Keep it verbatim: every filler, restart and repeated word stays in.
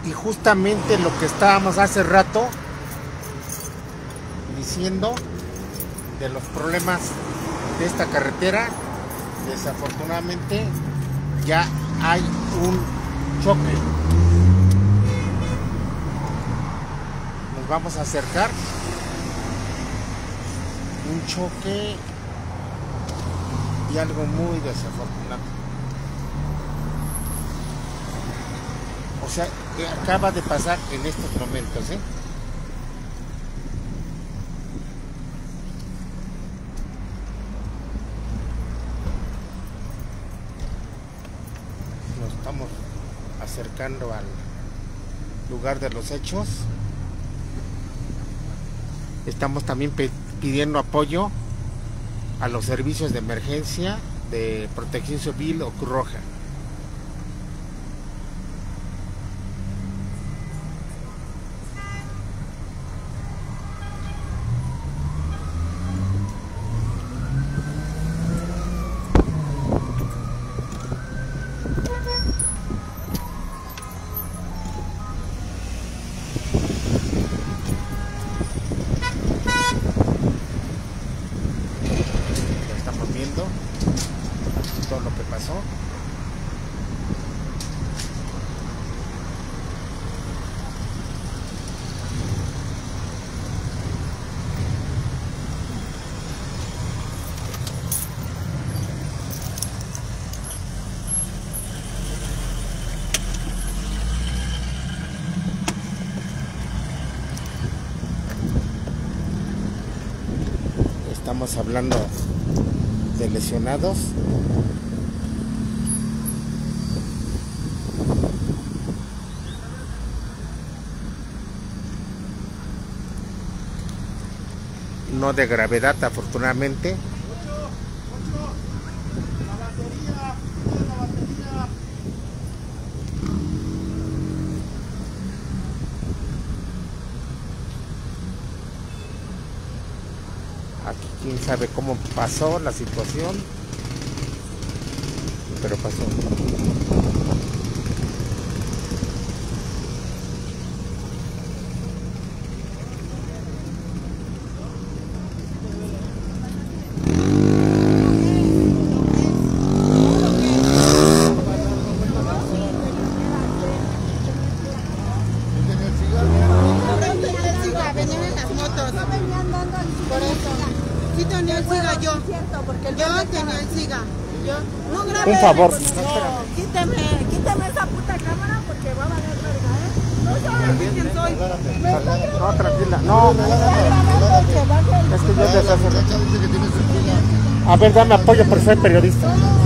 Y justamente lo que estábamos hace rato diciendo de los problemas de esta carretera, desafortunadamente ya hay un choque. Nos vamos a acercar. Un choque y algo muy desafortunado. O sea, acaba de pasar en estos momentos, ¿eh? Nos estamos acercando al lugar de los hechos. Estamos también pidiendo apoyo a los servicios de emergencia de Protección Civil o Cruz Roja. Todo lo que pasó. Estamos hablando de lesionados. No de gravedad, afortunadamente. Aquí quién sabe cómo pasó la situación, pero pasó. Por eso, sí tenía el SIGA yo. Yo tenía el SIGA. Yo. No grabé. Un favor. No, quíteme, quíteme esa puta cámara porque va a valer verga, ¿eh? No sabes quién soy. No, tranquila. No, es que yo te... A ver, dame apoyo porque soy periodista.